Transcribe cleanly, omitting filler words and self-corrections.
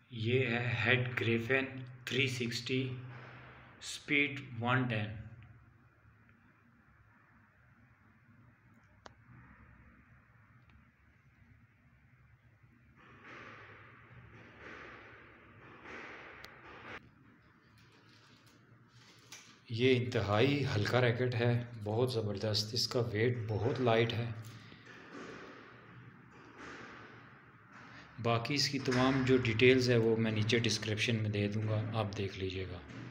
ये है head Griffin 360 speed 110। ये इंतहाई हल्का रैकेट है, बहुत ज़बरदस्त। इसका वेट बहुत लाइट है। बाकी इसकी तमाम जो डिटेल्स है वो मैं नीचे डिस्क्रिप्शन में दे दूँगा, आप देख लीजिएगा।